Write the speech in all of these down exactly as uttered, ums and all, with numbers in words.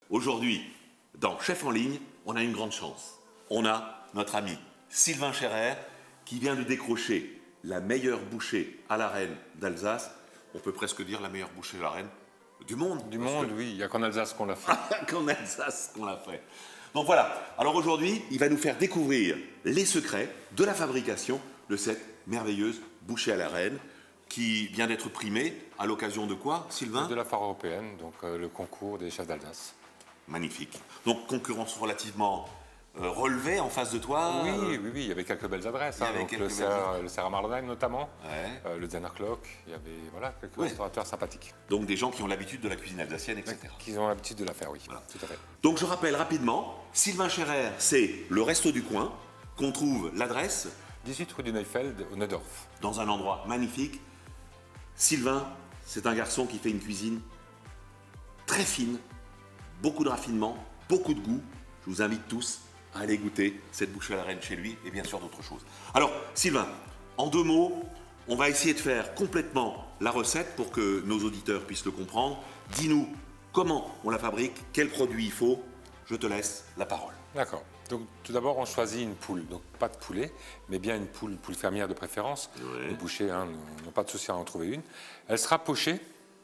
Aujourd'hui, dans Chef en ligne, on a une grande chance. On a notre ami Sylvain Scherrer qui vient de décrocher la meilleure bouchée à la reine d'Alsace. On peut presque dire la meilleure bouchée à la reine du monde. Du monde, que... oui. Il n'y a qu'en Alsace qu'on l'a fait. Qu'en Alsace qu'on l'a fait. Donc voilà. Alors aujourd'hui, il va nous faire découvrir les secrets de la fabrication de cette merveilleuse bouchée à la reine qui vient d'être primée à l'occasion de quoi, Sylvain? De la foire européenne, donc euh, le concours des chefs d'Alsace. Magnifique. Donc concurrence relativement euh, relevée en face de toi. Oui, euh... oui, oui, il y avait quelques belles adresses. Hein, donc le Serra Marlheim notamment, ouais. euh, le Zennerklock, il y avait voilà, quelques ouais. restaurateurs sympathiques. Donc des gens qui ont l'habitude de la cuisine alsacienne, et cetera. Qui ont l'habitude de la faire, oui. Voilà. Tout à fait. Donc je rappelle rapidement, Sylvain Scherrer, c'est le resto du coin, qu'on trouve l'adresse dix-huit rue du Neufeld, au Neudorf. Dans un endroit magnifique. Sylvain, c'est un garçon qui fait une cuisine très fine, beaucoup de raffinement, beaucoup de goût. Je vous invite tous à aller goûter cette bouchée à la reine chez lui et bien sûr d'autres choses. Alors, Sylvain, en deux mots, on va essayer de faire complètement la recette pour que nos auditeurs puissent le comprendre. Dis-nous comment on la fabrique, quels produits il faut. Je te laisse la parole. D'accord. Donc, tout d'abord, on choisit une poule. Donc, pas de poulet, mais bien une poule, poule fermière de préférence. Ouais. Les bouchers hein, n'ont pas de souci à en trouver une. Elle sera pochée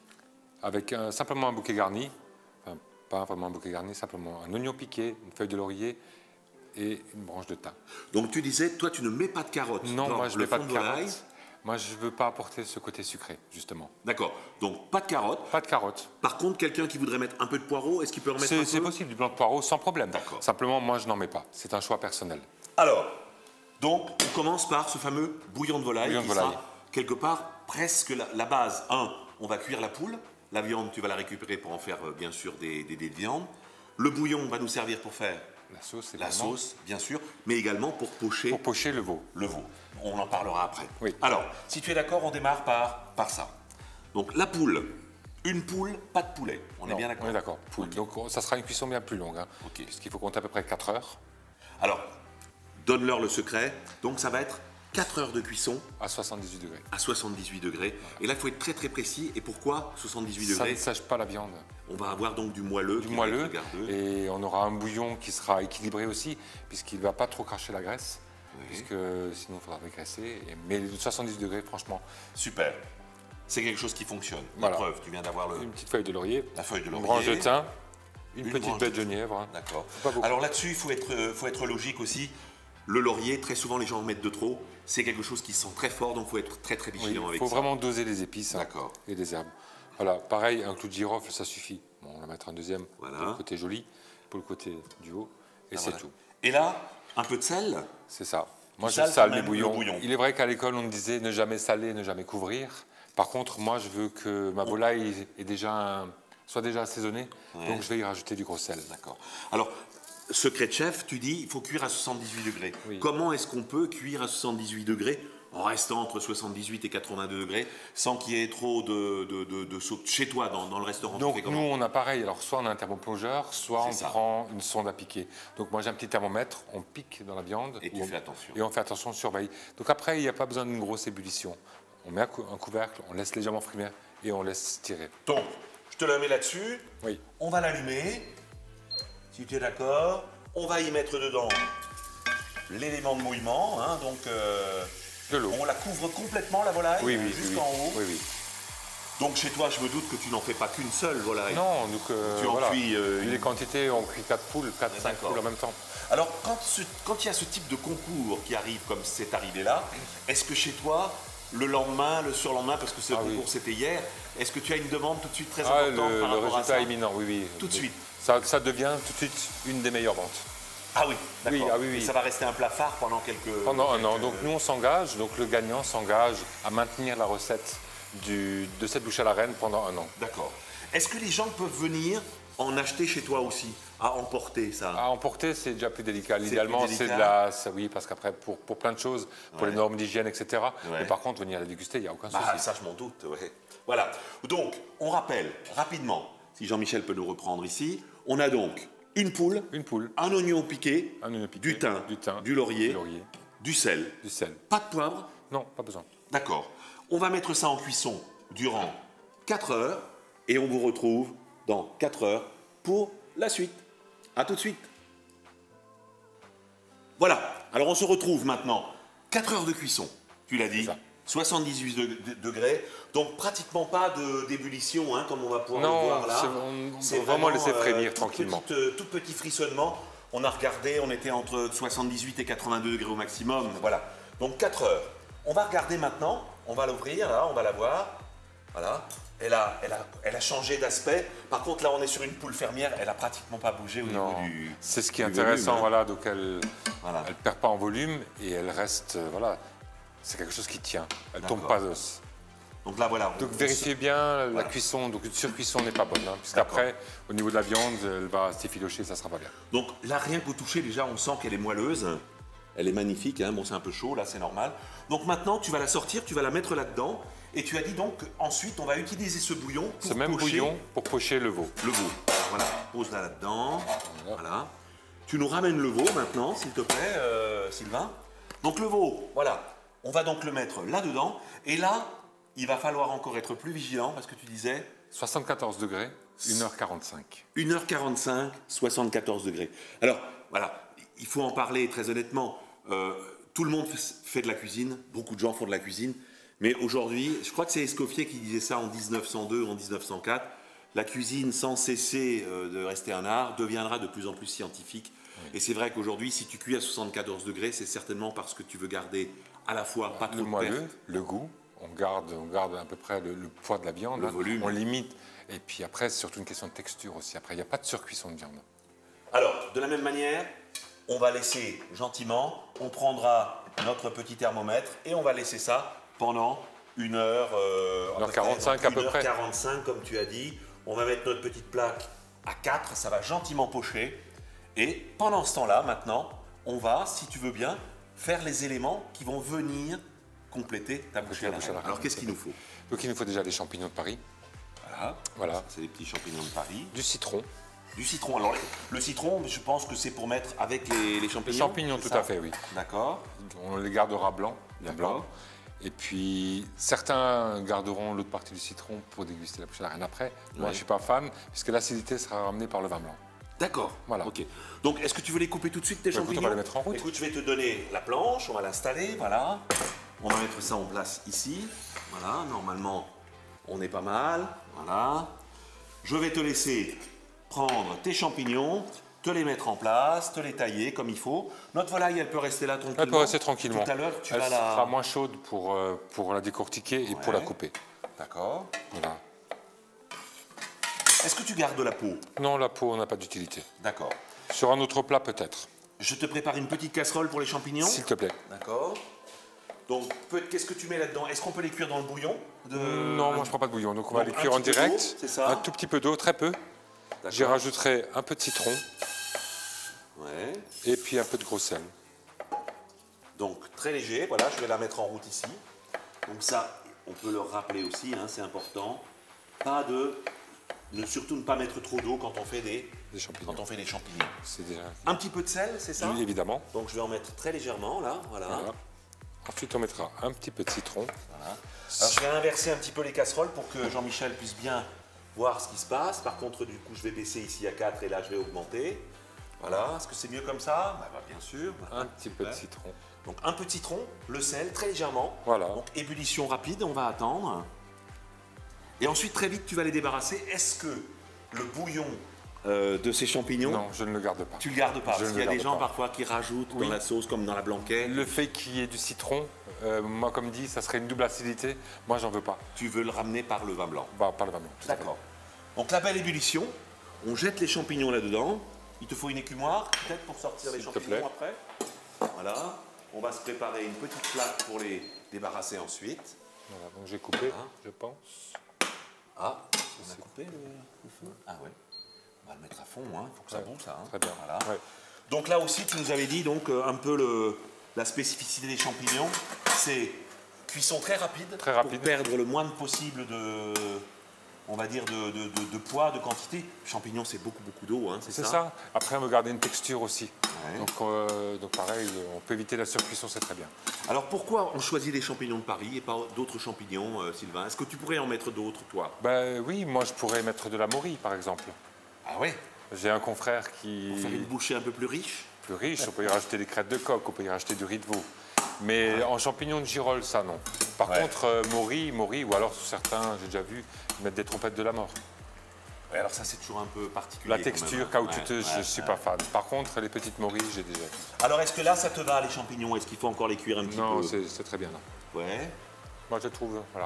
avec un, simplement un bouquet garni. Enfin, pas vraiment un bouquet garni, simplement un oignon piqué, une feuille de laurier et une branche de thym. Donc, tu disais, toi, tu ne mets pas de carottes. Non, moi, je ne mets pas de carottes. Moi, je ne veux pas apporter ce côté sucré, justement. D'accord. Donc, pas de carottes. Pas de carottes. Par contre, quelqu'un qui voudrait mettre un peu de poireau, est-ce qu'il peut en mettre un peu? C'est possible, du blanc de poireau, sans problème. D'accord. Simplement, moi, je n'en mets pas. C'est un choix personnel. Alors, donc, on commence par ce fameux bouillon de volaille bouillon qui de volaille. sera, quelque part, presque la, la base. Un, on va cuire la poule. La viande, tu vas la récupérer pour en faire, euh, bien sûr, des, des dés de viande. Le bouillon va nous servir pour faire la sauce, la sauce, bien sûr, mais également pour pocher, pour pocher le veau. Le veau. On en parlera après. Oui. Alors, si tu es d'accord, on démarre par, par ça. Donc, la poule. Une poule, pas de poulet. On non, est bien d'accord? On est d'accord. Poule. Okay. Donc, ça sera une cuisson bien plus longue. Hein, okay. Puisqu'il faut compter à peu près quatre heures. Alors, donne-leur le secret. Donc, ça va être quatre heures de cuisson. À soixante-dix-huit degrés. À soixante-dix-huit degrés. Voilà. Et là, il faut être très très précis. Et pourquoi soixante-dix-huit degrés? Ça ne sèche pas la viande. On va avoir donc du moelleux. Du moelleux. Et on aura un bouillon qui sera équilibré aussi, puisqu'il ne va pas trop cracher la graisse. Oui. Puisque sinon, il faudra dégraisser. Mais soixante-dix degrés, franchement. Super. C'est quelque chose qui fonctionne. Voilà. La preuve, tu viens d'avoir le... Une petite feuille de laurier. La feuille de laurier. Une branche de thym. Une, une petite baie de de... genièvre. D'accord. Alors là-dessus, il faut être, faut être logique aussi. Le laurier, très souvent, les gens en mettent de trop. C'est quelque chose qui sent très fort, donc il faut être très très vigilant oui, avec ça. Il ça. faut vraiment doser les épices hein, et les herbes. Voilà, pareil, un clou de girofle, ça suffit. Bon, on va mettre un deuxième voilà. Pour le côté joli, pour le côté du haut, et ah, c'est voilà. tout. Et là, un peu de sel. C'est ça. Moi, je sale mes bouillons. Bouillon. Il est vrai qu'à l'école, on me disait ne jamais saler, ne jamais couvrir. Par contre, moi, je veux que ma volaille est déjà un... soit déjà assaisonnée, ouais. Donc je vais y rajouter du gros sel. D'accord. Alors, secret de chef, tu dis il faut cuire à soixante-dix-huit degrés. Oui. Comment est-ce qu'on peut cuire à soixante-dix-huit degrés en restant entre soixante-dix-huit et quatre-vingt-deux degrés sans qu'il y ait trop de, de, de, de saut chez toi dans, dans le restaurant? Donc nous on a pareil, alors soit on a un thermoplongeur, soit on ça. prend une sonde à piquer. Donc moi j'ai un petit thermomètre, on pique dans la viande. Et tu on, fais attention. Et on fait attention, on surveille. Donc après il n'y a pas besoin d'une grosse ébullition. On met un couvercle, on laisse légèrement frimer et on laisse tirer. Donc je te la mets là-dessus, oui. On va l'allumer, si tu es d'accord. On va y mettre dedans l'élément de mouillement, hein, donc euh, de l'eau. On la couvre complètement la volaille, oui, oui, jusqu'en oui, haut. Oui, oui. Donc chez toi, je me doute que tu n'en fais pas qu'une seule volaille. Non, donc euh, tu en voilà. cuis. Euh, les une... quantités, on cuit quatre poules, quatre, cinq poules en même temps. Alors quand, ce, quand il y a ce type de concours qui arrive comme c'est arrivé là, est-ce que chez toi, le lendemain, le surlendemain, parce que ce ah, concours oui. C'était hier, est-ce que tu as une demande tout de suite très ah, importante le, par le rapport résultat à ça? imminent, oui, oui. Tout de suite. Ça, ça devient tout de suite une des meilleures ventes. Ah oui, d'accord. Oui, ah oui, oui. Et ça va rester un plat phare pendant quelques... Pendant quelques... un an. Donc nous, on s'engage, donc le gagnant s'engage à maintenir la recette du, de cette bouchée à la reine pendant un an. D'accord. Est-ce que les gens peuvent venir en acheter chez toi aussi, à emporter ça? À emporter, c'est déjà plus délicat. Idéalement, c'est de la... Oui, parce qu'après, pour, pour plein de choses, pour ouais. les normes d'hygiène, et cetera. Ouais. Mais par contre, venir la déguster, il n'y a aucun souci. Ah, ça, je m'en doute, ouais. Voilà. Donc, on rappelle rapidement, si Jean-Michel peut nous reprendre ici, on a donc une poule, une poule, un oignon piqué, un oignon piqué du, thym, du thym, du laurier, du laurier, du sel, du sel. Pas de poivre? Non, pas besoin. D'accord. On va mettre ça en cuisson durant quatre heures et on vous retrouve dans quatre heures pour la suite. À tout de suite. Voilà, alors on se retrouve maintenant. quatre heures de cuisson, tu l'as dit. soixante-dix-huit degrés, donc pratiquement pas d'ébullition, hein, comme on va pouvoir non, le voir là. C'est vraiment, vraiment laisser frémir euh, tranquillement. Petite, euh, tout petit frissonnement. On a regardé, on était entre soixante-dix-huit et quatre-vingt-deux degrés au maximum. Voilà, donc quatre heures. On va regarder maintenant, on va l'ouvrir, là, on va la voir. Voilà, elle a, elle a, elle a changé d'aspect. Par contre, là, on est sur une poule fermière, elle a pratiquement pas bougé au non, niveau du. C'est ce qui est intéressant, volume, hein. Voilà, donc elle voilà. elle perd pas en volume et elle reste, euh, voilà, c'est quelque chose qui tient. Elle tombe pas d'os. Donc là, voilà. Donc vérifiez bien voilà. La cuisson, donc une surcuisson n'est pas bonne, hein, puisqu'après, au niveau de la viande, elle va s'effilocher, ça sera pas bien. Donc là, rien qu'au toucher, déjà, on sent qu'elle est moelleuse. Elle est magnifique, hein. Bon, c'est un peu chaud, là, c'est normal. Donc maintenant, tu vas la sortir, tu vas la mettre là-dedans. Et tu as dit donc qu'ensuite, on va utiliser ce bouillon pour ce même pocher bouillon pour pocher le veau. Le veau. Voilà, pose-la là-dedans. Voilà. Voilà. Tu nous ramènes le veau maintenant, s'il te plaît, euh, Sylvain. Donc le veau, voilà. On va donc le mettre là-dedans. Et là, il va falloir encore être plus vigilant parce que tu disais... soixante-quatorze degrés, une heure quarante-cinq. une heure quarante-cinq, soixante-quatorze degrés. Alors, voilà, il faut en parler très honnêtement. Euh, tout le monde fait de la cuisine, beaucoup de gens font de la cuisine. Mais aujourd'hui, je crois que c'est Escoffier qui disait ça en mille neuf cent deux ou en mille neuf cent quatre, la cuisine, sans cesser euh, de rester un art, deviendra de plus en plus scientifique. Oui. Et c'est vrai qu'aujourd'hui, si tu cuis à soixante-quatorze degrés, c'est certainement parce que tu veux garder à la fois pas trop le de moelleux, perte. Le goût, on garde, on garde à peu près le, le poids de la viande, le hein, volume. On limite. Et puis après, c'est surtout une question de texture aussi. Après, il n'y a pas de surcuisson de viande. Alors, de la même manière, on va laisser gentiment, on prendra notre petit thermomètre et on va laisser ça pendant une heure, euh, une heure quarante-cinq à peu près. une heure quarante-cinq, comme tu as dit. On va mettre notre petite plaque à quatre, ça va gentiment pocher. Et pendant ce temps-là, maintenant, on va, si tu veux bien, faire les éléments qui vont venir compléter ta bouchée à la. Alors, qu'est-ce qu'il nous faut? Donc, il nous faut déjà des champignons de Paris. Voilà. Voilà. C'est des petits champignons de Paris. Du citron. Du citron. Alors, le citron, je pense que c'est pour mettre avec les, les champignons. Les champignons, tout ça à fait, oui. D'accord. On les gardera blancs, bien blancs. Et puis, certains garderont l'autre partie du citron pour déguster la bouchée à la reine après. Moi, oui. Je ne suis pas fan, puisque l'acidité sera ramenée par le vin blanc. D'accord. Voilà. Ok. Donc, est-ce que tu veux les couper tout de suite, tes bah, champignons? Écoute, on va les mettre en route. Écoute, je vais te donner la planche, on va l'installer, voilà. On va mettre ça en place ici. Voilà, normalement, on est pas mal. Voilà. Je vais te laisser prendre tes champignons, te les mettre en place, te les tailler comme il faut. Notre volaille, elle peut rester là tranquillement. Elle peut rester tranquillement. Tout à l'heure, tu elle vas la... sera moins chaude pour, euh, pour la décortiquer et ouais. Pour la couper. D'accord. Voilà. Est-ce que tu gardes la peau? Non, la peau, on n'a pas d'utilité. D'accord. Sur un autre plat, peut-être. Je te prépare une petite casserole pour les champignons. S'il te plaît. D'accord. Donc, qu'est-ce que tu mets là-dedans? Est-ce qu'on peut les cuire dans le bouillon de... Non, moi, je ne prends pas de bouillon. Donc, on donc, va les cuire en direct. C'est ça. Un tout petit peu d'eau, très peu. J'y rajouterai un peu de citron. Ouais. Et puis un peu de gros sel. Donc, très léger. Voilà, je vais la mettre en route ici. Donc ça, on peut le rappeler aussi, hein, c'est important. Pas de... Ne, surtout ne pas mettre trop d'eau quand on fait des, des champignons. Quand on fait des champignons. C'est déjà... Un petit peu de sel, c'est ça? Oui, évidemment. Donc je vais en mettre très légèrement, là. Voilà. Voilà. Ensuite, on mettra un petit peu de citron. Voilà. Alors, je vais inverser un petit peu les casseroles pour que Jean-Michel puisse bien voir ce qui se passe. Par contre, du coup, je vais baisser ici à quatre et là, je vais augmenter. Voilà. Est-ce que c'est mieux comme ça? Bah, bah, bien sûr. Un petit peu de citron. Donc, un peu de citron, le sel, très légèrement. Voilà. Donc, ébullition rapide, on va attendre. Et ensuite, très vite, tu vas les débarrasser. Est-ce que le bouillon euh, de ces champignons... Non, je ne le garde pas. Tu ne le gardes pas, je parce qu'il y a des gens pas. parfois qui rajoutent oui. dans la sauce, comme dans la blanquette. Le fait qu'il y ait du citron, euh, moi, comme dit, ça serait une double acidité. Moi, j'en veux pas. Tu veux le ramener par le vin blanc? Bah, par le vin blanc. D'accord. Donc, la belle ébullition, on jette les champignons là-dedans. Il te faut une écumoire, peut-être, pour sortir les champignons après. Voilà. On va se préparer une petite plaque pour les débarrasser ensuite. Voilà, donc j'ai coupé, ah. je pense. Ah, on a coupé le, le feu? Ah ouais. On va le mettre à fond, il hein. faut que ça ouais. boue ça. Hein. Très bien. Voilà. Ouais. Donc là aussi, tu nous avais dit donc, un peu le, la spécificité des champignons, c'est cuisson très rapide, très rapide, pour perdre le moins possible de, on va dire, de, de, de, de poids, de quantité. Champignons, c'est beaucoup, beaucoup d'eau, hein, c'est ça? C'est ça. Après, on veut garder une texture aussi. Ouais. Donc, euh, donc pareil, on peut éviter la surcuisson, c'est très bien. Alors pourquoi on choisit les champignons de Paris et pas d'autres champignons, euh, Sylvain? Est-ce que tu pourrais en mettre d'autres, toi? Ben oui, moi je pourrais mettre de la morille, par exemple. Ah ouais? J'ai un confrère qui... Pour faire une bouchée un peu plus riche? Plus riche, on peut y rajouter des crêtes de coq, on peut y rajouter du riz de veau. Mais ouais. en champignons de girolles, ça non. Par ouais. contre, euh, Maury, Maury, ou alors certains, j'ai déjà vu, mettre des trompettes de la mort. Ouais, alors ça, c'est toujours un peu particulier. La texture caoutchouteuse, ouais, ouais, je ne suis ouais. pas fan. Par contre, les petites Maury, j'ai déjà vu. Alors, est-ce que là, ça te va, les champignons? Est-ce qu'il faut encore les cuire un petit non, peu? Non, c'est très bien là. Ouais. Moi, je trouve, voilà.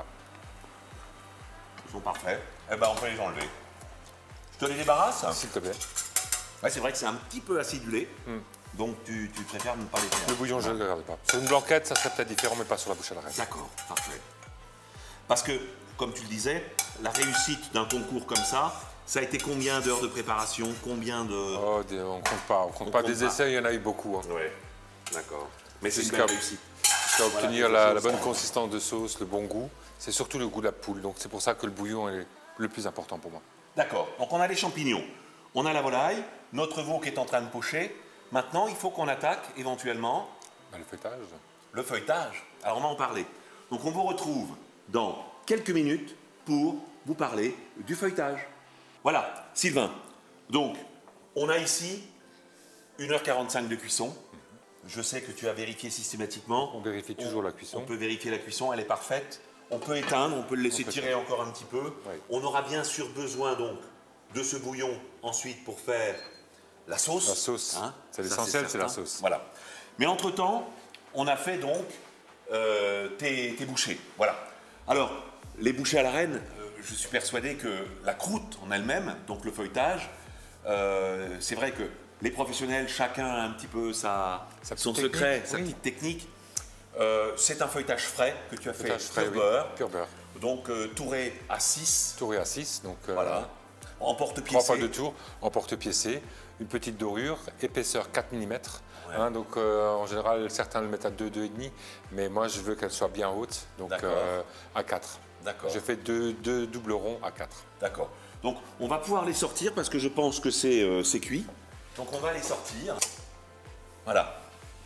Ils sont parfaits. Eh ben, on peut les enlever. Je te les débarrasse? S'il te plaît. Ouais, c'est vrai que c'est un petit peu acidulé. Mm. Donc, tu, tu préfères ne pas les faire? Le bouillon, je ne le regarde pas. Sur une blanquette, ça serait peut-être différent, mais pas sur la bouche à la reine. D'accord, parfait. Parce que, comme tu le disais, la réussite d'un concours comme ça, ça a été combien d'heures de préparation? Combien de... Oh, on ne compte pas. On ne compte on pas compte des pas. essais, il y en a eu beaucoup. Hein. Oui, d'accord. Mais c'est une belle réussite. Jusqu'à obtenir voilà, la, la bonne consistance de sauce, le bon goût. C'est surtout le goût de la poule. Donc, c'est pour ça que le bouillon est le plus important pour moi. D'accord. Donc, on a les champignons. On a la volaille, notre veau qui est en train de pocher. Maintenant, il faut qu'on attaque éventuellement... Ben, le feuilletage. Le feuilletage. Alors, on va en parler. Donc, on vous retrouve dans quelques minutes pour vous parler du feuilletage. Voilà, Sylvain. Donc, on a ici une heure quarante-cinq de cuisson. Je sais que tu as vérifié systématiquement. On vérifie toujours on, la cuisson. On peut vérifier la cuisson, elle est parfaite. On peut éteindre, on peut le laisser tirer faire. encore un petit peu. Oui. On aura bien sûr besoin donc de ce bouillon ensuite pour faire la sauce. La sauce, hein, c'est l'essentiel, c'est la sauce. Voilà. Mais entre-temps, on a fait donc euh, tes, tes bouchées. Voilà. Alors, les bouchées à la reine, euh, je suis persuadé que la croûte en elle-même, donc le feuilletage, euh, c'est vrai que les professionnels, chacun a un petit peu sa, sa son technique, secret, oui. sa petite technique. Euh, c'est un feuilletage frais que tu as fait frais, pur, oui. beurre. pur beurre. Donc euh, touré à six. Touré à six, donc euh, voilà. En porte-piécé. Trois fois de tour, en porte-piécé, une petite dorure, épaisseur quatre millimètres. Ouais. Hein, donc euh, en général, certains le mettent à deux, deux virgule cinq, mais moi je veux qu'elle soit bien haute, donc euh, à quatre. D'accord. Je fais deux, deux doubles ronds à quatre. D'accord. Donc on va pouvoir les sortir parce que je pense que c'est euh, cuit. Donc on va les sortir. Voilà.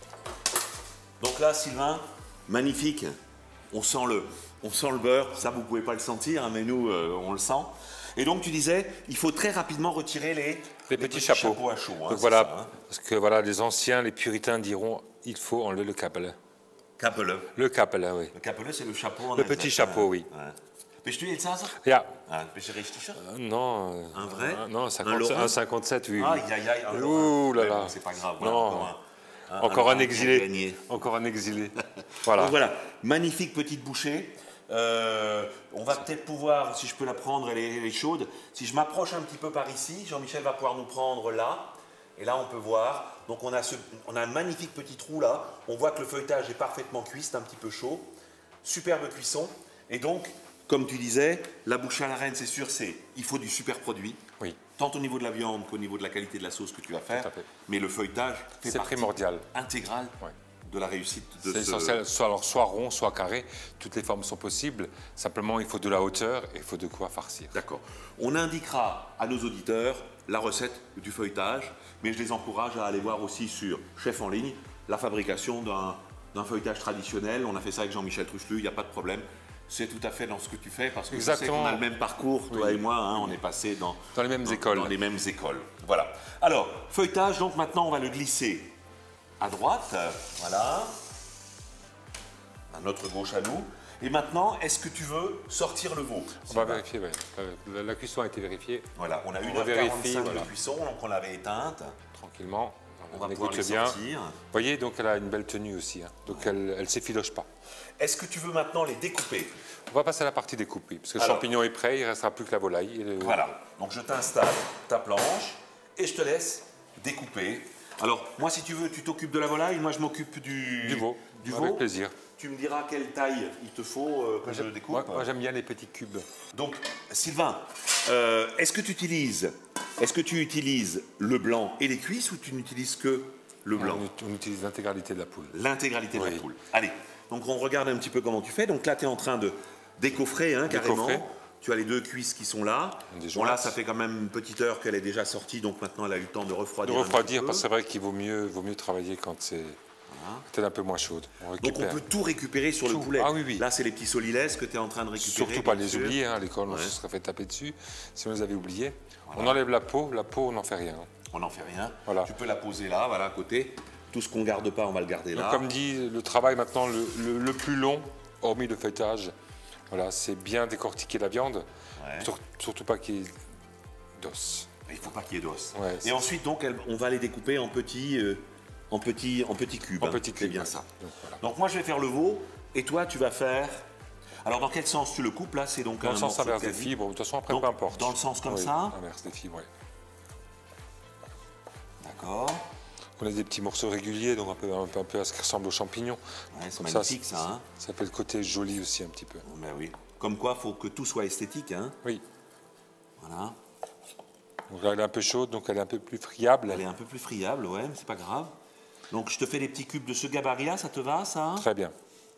Donc là, Sylvain, magnifique. On sent le, on sent le beurre. Ça, vous ne pouvez pas le sentir, hein, mais nous, euh, on le sent. Et donc, tu disais, il faut très rapidement retirer les, les, les petits, petits chapeaux. chapeaux à chaud. Hein, donc voilà, ça, hein. Parce que voilà, les anciens, les puritains diront, il faut enlever le capelin. Capelin. Le capelin, oui. Le capelin, c'est le chapeau en Le petit exact, chapeau, hein. oui. Ouais. Bist du jetzt also? Ja. Ah, bist du richtig sicher? Euh, non. Un vrai? Un, non, un cinquante-sept, oui. Aïe, aïe, aïe, un Ouh là là. C'est pas grave. Voilà, non. Encore un, un, encore un, un exilé. Encore un exilé. Voilà. Donc voilà, magnifique petite bouchée. Euh, on va peut-être pouvoir, si je peux la prendre, elle est, elle est chaude. Si je m'approche un petit peu par ici, Jean-Michel va pouvoir nous prendre là. Et là, on peut voir. Donc on a, ce, on a un magnifique petit trou là. On voit que le feuilletage est parfaitement cuit, c'est un petit peu chaud. Superbe cuisson. Et donc, comme tu disais, la bouchée à la reine, c'est sûr, c'est il faut du super produit. Oui. Tant au niveau de la viande qu'au niveau de la qualité de la sauce que tu vas faire. Mais le feuilletage fait partie primordial. intégrale ouais. de la réussite de C'est ce... essentiel, soit, alors, soit rond, soit carré. Toutes les formes sont possibles. Simplement, il faut de la hauteur et il faut de quoi farcir. D'accord. On indiquera à nos auditeurs la recette du feuilletage, mais je les encourage à aller voir aussi sur Chef en ligne la fabrication d'un feuilletage traditionnel. On a fait ça avec Jean-Michel Truchelu, il n'y a pas de problème. C'est tout à fait dans ce que tu fais, parce que Exactement. je sais qu'on a le même parcours, toi oui. et moi, hein, on est passé dans, dans les mêmes dans, écoles. Dans les mêmes écoles. Voilà. Alors, feuilletage, donc maintenant on va le glisser à droite, voilà, à notre gauche à nous. Et maintenant, est-ce que tu veux sortir le veau? On va vérifier, oui. La, la cuisson a été vérifiée. Voilà, on a une heure quarante-cinq voilà. de cuisson, donc on l'avait éteinte. Tranquillement. On, on va pouvoir les bien. sortir. Vous voyez, donc elle a une belle tenue aussi, hein. Donc ouais. elle ne s'effiloche pas. Est-ce que tu veux maintenant les découper? On va passer à la partie découpe, parce que Alors, le champignon est prêt, il ne restera plus que la volaille. Et le... Voilà, donc je t'installe ta planche et je te laisse découper. Alors, moi, si tu veux, tu t'occupes de la volaille, moi, je m'occupe du... Du veau, du avec veau. plaisir. Tu me diras quelle taille il te faut euh, que moi, je le découpe. Moi, moi j'aime bien les petits cubes. Donc, Sylvain, euh, est-ce que tu utilises, est-ce que tu utilises le blanc et les cuisses ou tu n'utilises que le blanc? On, on utilise l'intégralité de la poule. L'intégralité de oui. la poule. Allez, donc on regarde un petit peu comment tu fais. Donc là, tu es en train de décoffrer, hein, carrément. Décoffrer. Tu as les deux cuisses qui sont là. Bon, là, ça fait quand même une petite heure qu'elle est déjà sortie, donc maintenant elle a eu le temps de refroidir. De refroidir, parce que c'est vrai qu'il vaut mieux, vaut mieux travailler quand c'est peut-être un peu moins chaude. On Donc on peut tout récupérer sur tout. le poulet. Ah oui, oui. Là, c'est les petits solilès que tu es en train de récupérer. Surtout pas les sûr. oublier, hein. À l'école, on ouais. se serait fait taper dessus si on les avait oubliés. Voilà. On enlève la peau, la peau, on n'en fait rien. On n'en fait rien. Voilà. Tu peux la poser là, voilà, à côté. Tout ce qu'on ne garde pas, on va le garder Donc, là. comme dit, le travail maintenant le, le, le plus long, hormis le feuilletage, voilà, c'est bien décortiquer la viande, Ouais. Sur, surtout pas qu'il y ait d'os. Il ne faut pas qu'il y ait d'os. Ouais, Et ensuite, donc, elle- on va les découper en petits, euh, en petits, en petits cubes. En hein. petits C'est cubes, bien ouais. ça. Donc, voilà. Donc moi, je vais faire le veau, et toi, tu vas faire... Alors, dans quel sens tu le coupes, là? C'est donc Dans un le sens morceau de inverse des quasi- fibres, de toute façon après Donc, peu importe. dans le sens comme Oui, ça. inverse des fibres, oui. D'accord. On a des petits morceaux réguliers, donc un peu, un peu, un peu à ce qui ressemble aux champignons. Ouais, c'est Comme magnifique, ça. hein. Ça fait le côté joli aussi un petit peu. Ben oui. Comme quoi, il faut que tout soit esthétique. Hein. Oui. Voilà. Donc là, elle est un peu chaude, donc elle est un peu plus friable. Elle est un peu plus friable, ouais, mais c'est pas grave. Donc je te fais des petits cubes de ce gabarit-là, ça te va, ça? Très bien.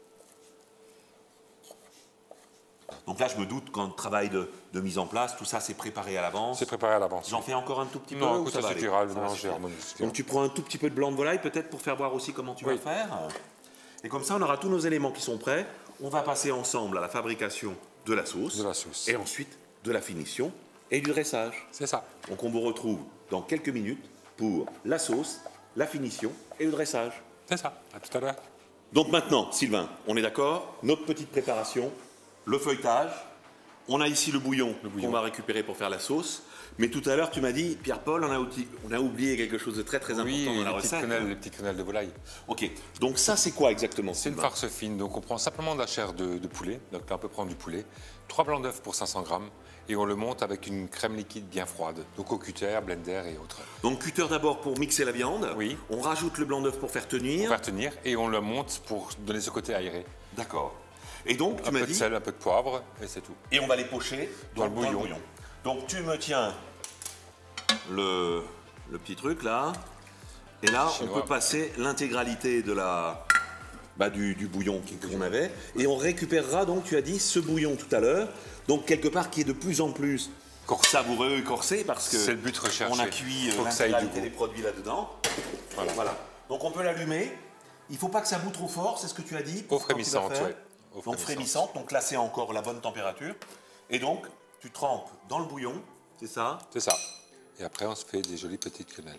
Donc là, je me doute qu'en travail de, de mise en place, tout ça, c'est préparé à l'avance. C'est préparé à l'avance. J'en fais encore un tout petit peu Non, ou écoute, ça ça va suffira, aller le Ça va mélange est suffire. harmonieux. Donc tu prends un tout petit peu de blanc de volaille, peut-être pour faire voir aussi comment tu Oui. vas faire. Et comme ça, on aura tous nos éléments qui sont prêts. On va passer ensemble à la fabrication de la sauce. De la sauce. Et ensuite, de la finition et du dressage. C'est ça. Donc on vous retrouve dans quelques minutes pour la sauce, la finition et le dressage. C'est ça. À tout à l'heure. Donc maintenant, Sylvain, on est d'accord? Notre petite préparation, le feuilletage. On a ici le bouillon, bouillon. qu'on va récupérer pour faire la sauce. Mais tout à l'heure, tu m'as dit, Pierre-Paul, on, a outi- on a oublié quelque chose de très très Oui, important dans la les petites, recette. quenelles, les petites quenelles de volaille. Ok, donc ça c'est quoi exactement? C'est une Sylvain farce fine, donc on prend simplement de la chair de, de poulet, donc là on peut prendre du poulet, trois blancs d'œufs pour cinq cents grammes, et on le monte avec une crème liquide bien froide, donc au cutter, blender et autres. Donc cutter d'abord pour mixer la viande. Oui. On rajoute le blanc d'œuf pour faire tenir. Pour faire tenir, et on le monte pour donner ce côté aéré. D'accord. Et donc tu Un m'as peu de dit, sel, un peu de poivre, et c'est tout. et on va les pocher Dans donc, le bouillon. Donc tu me tiens le, le petit truc là, et là Chinois. on peut passer l'intégralité de la bah, du, du bouillon qui- qu'on avait, et on récupérera donc, tu as dit, ce bouillon tout à l'heure, donc quelque part qui est de plus en plus savoureux et corsé parce que C'est le but recherché. on a cuit euh, Faut que ça ait du l'intégralité goût. des produits là-dedans. Voilà. Voilà. Donc on peut l'allumer. Il ne faut pas que ça bout trop fort, c'est ce que tu as dit. pour Eau quand tu vas frémissante, faire. ouais. Eau Donc frémissante. frémissante, donc là c'est encore la bonne température. Et donc tu trempes dans le bouillon, c'est ça. C'est ça. Et après on se fait des jolies petites quenelles.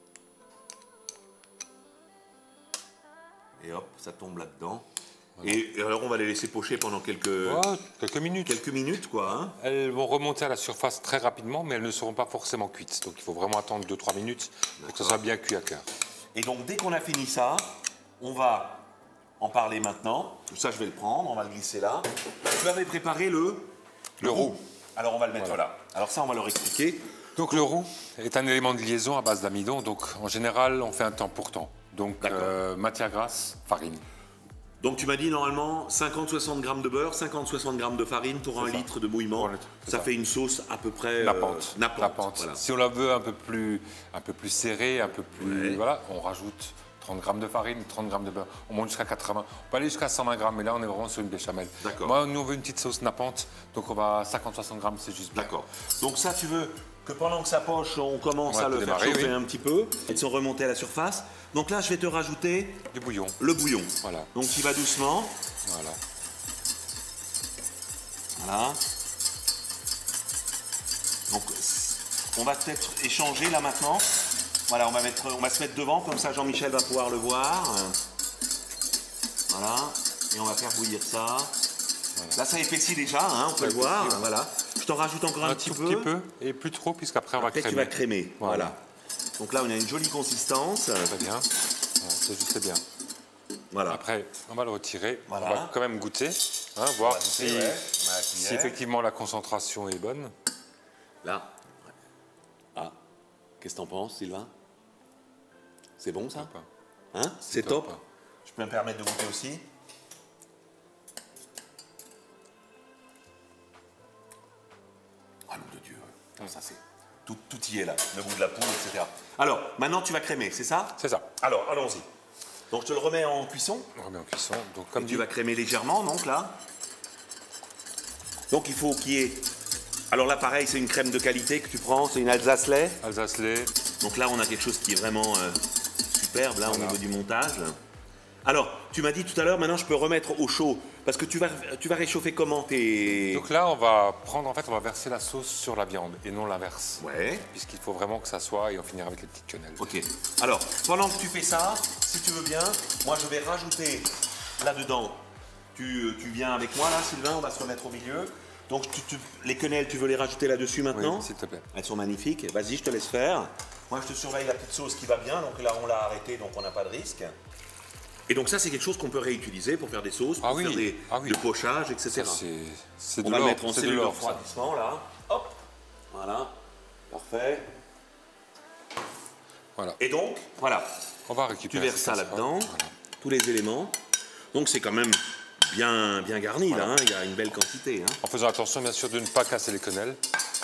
Et hop, ça tombe là-dedans. Et, et alors on va les laisser pocher pendant quelques, Oh, quelques minutes. quelques minutes, quoi. Hein. Elles vont remonter à la surface très rapidement, mais elles ne seront pas forcément cuites. Donc il faut vraiment attendre deux trois minutes pour que ça soit bien cuit à cœur. Et donc dès qu'on a fini ça, on va en parler maintenant. Tout ça je vais le prendre, on va le glisser là. Tu avais préparé le, Le roux. Alors on va le mettre Voilà. là. Alors ça on va leur expliquer. Donc le roux est un élément de liaison à base d'amidon. Donc en général, on fait un temps pour temps. Donc D'accord. euh, matière grasse, farine. Donc tu m'as dit normalement cinquante à soixante grammes de beurre, cinquante à soixante grammes de farine pour un ça. litre de mouillement. Pour un litre, c'est Ça, ça. fait une sauce à peu près euh, Nappante. nappante. Nappante. Voilà. Si on la veut un peu plus, un peu plus serrée, un peu plus, Ouais. voilà, on rajoute trente grammes de farine, trente grammes de beurre. On monte jusqu'à quatre-vingts. On peut aller jusqu'à cent vingt grammes, mais là on est vraiment sur une béchamel. D'accord. Moi, nous on veut une petite sauce nappante, donc on va à cinquante à soixante grammes, c'est juste bien. D'accord. Donc ça tu veux que pendant que ça poche, on commence On va à le tout faire démarrer, chauffer oui. un petit peu et de se remonter à la surface. Donc là je vais te rajouter Du bouillon. le bouillon. Voilà. Donc tu vas doucement. Voilà. Voilà. Donc on va peut-être échanger là maintenant. Voilà, on va, mettre, on va se mettre devant, comme ça Jean-Michel va pouvoir le voir. Voilà, et on va faire bouillir ça. Voilà. Là ça épaissit déjà, hein, on peut Ça le voir. épaissit, ouais. Voilà. Je t'en rajoute encore un, Un petit tout peu. petit peu, et plus trop, puisqu'après on va Après crémer. tu vas crémer. Voilà. Voilà. Donc là on a une jolie consistance. Très bien. Voilà, c'est juste bien. Voilà. Après, on va le retirer. Voilà. On va quand même goûter, hein, voir va si, goûter, ouais. On a la si cuillère. effectivement la concentration est bonne. Là. Ah. Qu'est-ce que t'en penses, Sylvain? C'est bon ça? Top, hein. Hein? C'est top. top. Je peux me permettre de goûter aussi? Ah nom de Dieu, ouais. ça c'est tout, tout y est là, le goût de la poule, et cetera. Alors, maintenant tu vas crémer, c'est ça? C'est ça. Alors, allons-y. Donc je te le remets en cuisson. On remet en cuisson. Donc comme Et dit, tu vas crémer légèrement, donc là. Donc il faut qu'il y ait... Alors là, pareil, c'est une crème de qualité que tu prends, c'est une Alsace-lait. Alsace-lait. Donc là, on a quelque chose qui est vraiment euh, superbe, là, Voilà. au niveau du montage. Alors, tu m'as dit tout à l'heure, maintenant je peux remettre au chaud. Parce que tu vas, tu vas réchauffer comment tes... Donc là, on va prendre, en fait, on va verser la sauce sur la viande et non l'inverse. Ouais. Puisqu'il faut vraiment que ça soit et on finira avec les petites quenelles. Ok. Alors, pendant que tu fais ça, si tu veux bien, moi je vais rajouter là-dedans. Tu, tu viens avec moi là, Sylvain, on va se remettre au milieu. Donc tu, tu, les quenelles, tu veux les rajouter là-dessus maintenant? Oui, s'il te plaît. Elles sont magnifiques. Vas-y, je te laisse faire. Moi, je te surveille la petite sauce qui va bien. Donc là, on l'a arrêté, donc on n'a pas de risque. Et donc ça, c'est quelque chose qu'on peut réutiliser pour faire des sauces, pour ah oui. faire des ah oui. de pochage, et cetera. C'est de On va le l'or. mettre en C'est de cellule de l'or, ça. refroidissement là. Hop, voilà, parfait. Voilà. Et donc, voilà, On va tu récupérer verses ça cette là-dedans, casserole. Voilà. tous les éléments. Donc c'est quand même bien, bien garni Voilà. là, hein. Il y a une belle quantité. Hein. En faisant attention, bien sûr, de ne pas casser les quenelles.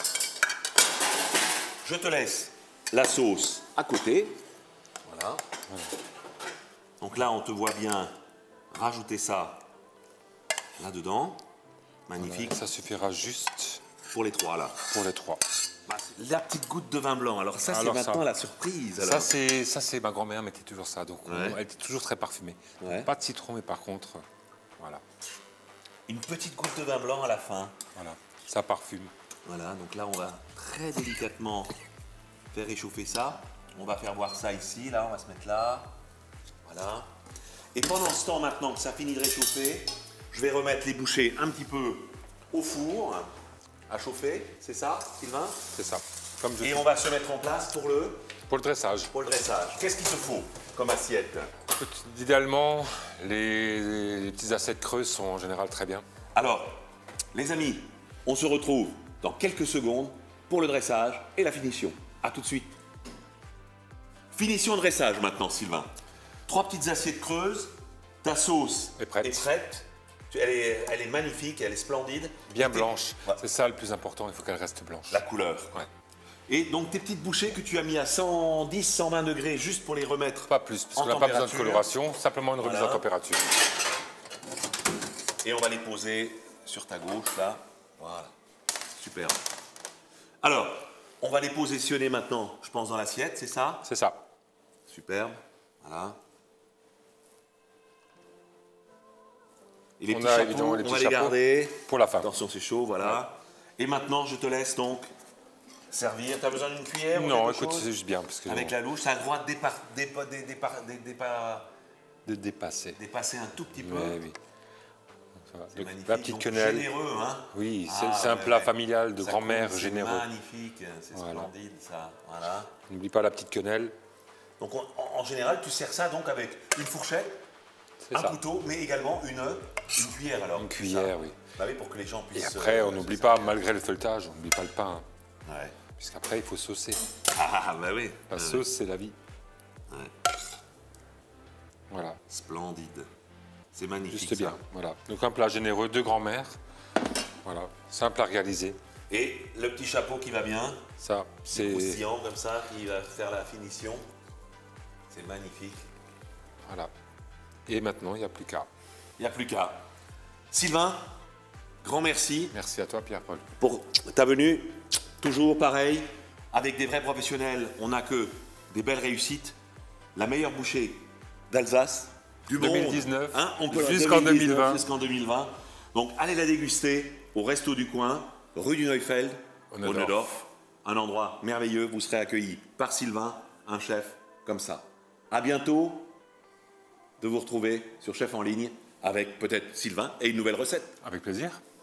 Je te laisse la sauce à côté. Voilà. Voilà. Donc là, on te voit bien rajouter ça là-dedans. Magnifique. Ça suffira juste Pour les trois là. pour les trois. Bah, la petite goutte de vin blanc. Alors ça, c'est Alors maintenant ça. la surprise. Alors. Ça, c'est ça, c'est ma grand-mère mettait toujours ça. Donc, on- Ouais. elle était toujours très parfumée. Ouais. Pas de citron, mais par contre, euh, voilà. Une petite goutte de vin blanc à la fin. Voilà. Ça parfume. Voilà, donc là, on va très délicatement faire réchauffer ça. On va faire voir ça ici, là, on va se mettre là. Voilà. Et pendant ce temps, maintenant que ça finit de réchauffer, je vais remettre les bouchées un petit peu au four, à chauffer, c'est ça, Sylvain? C'est ça. Comme je Et dis. on va se mettre en place pour le, Pour le dressage. pour le dressage. Qu'est-ce qu'il te faut comme assiette? Idéalement, les, les petites assiettes creuses sont en général très bien. Alors, les amis, on se retrouve dans quelques secondes pour le dressage et la finition. A tout de suite. Finition de dressage maintenant, Sylvain. Trois petites assiettes creuses, ta sauce Est prête. est prête. Tu- Elle est, elle est magnifique, elle est splendide. Bien Et tes- blanche. Ouais, C'est ça le plus important, il faut qu'elle reste blanche. la couleur. Ouais. Et donc tes petites bouchées que tu as mis à cent dix, cent vingt degrés juste pour les remettre. Pas plus, parce en qu'on n'a pas besoin de température. coloration, simplement une remise Voilà. en température. Et on va les poser sur ta gauche, là. Voilà. Superbe. Alors, on va les positionner maintenant, je pense, dans l'assiette, c'est ça? C'est ça. Superbe. Voilà. Et les On petits a chapeaux, évidemment les on petits va les chapeaux. garder. Pour la fin. Attention, c'est chaud, voilà. Et maintenant, je te laisse donc servir. Tu as besoin d'une cuillère ou Non, quelque écoute, chose c'est juste bien. Parce que Avec non, la louche, ça a le droit de dépar- dépa- dé- dépar- dé- dépa- de dépasser. dépasser un tout petit peu. Mais oui. Ça va. C'est Donc, magnifique. la petite Donc, quenelle. généreux, hein? Oui, c'est Ah, c'est un ouais, plat ouais. familial de Ça grand-mère compte, généreux. C'est magnifique, c'est Voilà. splendide, ça. Voilà. N'oublie pas la petite quenelle. Donc, on- en, en général, tu sers ça donc avec une fourchette, C'est un ça. couteau, mais également une, une cuillère alors. Une c'est cuillère, ça oui. Bah oui, pour que les gens Et puissent. après, euh, on se n'oublie pas, servir. malgré le feuilletage, on n'oublie pas le pain. hein. Ouais. Puisqu'après, il faut saucer. Ah, bah oui. La Ouais. sauce, c'est la vie. Ouais. Voilà, Splendide. C'est magnifique. juste bien. ça. Voilà. Donc un plat généreux de grand-mère. Voilà, simple à réaliser. Et le petit chapeau qui va bien, Ça, c'est croustillant comme ça, qui va faire la finition. C'est magnifique. voilà. Et maintenant, il n'y a plus qu'à. Il n'y a plus qu'à. Sylvain, grand merci Merci à toi, Pierre-Paul. pour ta venue. Toujours pareil, avec des vrais professionnels, on n'a que des belles réussites. La meilleure bouchée d'Alsace, du deux mille monde. dix-neuf, Hein, on peut jusqu'en deux mille dix-neuf, deux mille vingt. Jusqu'en deux mille vingt. Donc allez la déguster au Resto du Coin, rue du Neufeld, Au au Neudorf. Neudorf. Un endroit merveilleux, vous serez accueillis par Sylvain, un chef comme ça. À bientôt de vous retrouver sur Chef en ligne avec peut-être Sylvain et une nouvelle recette. Avec plaisir.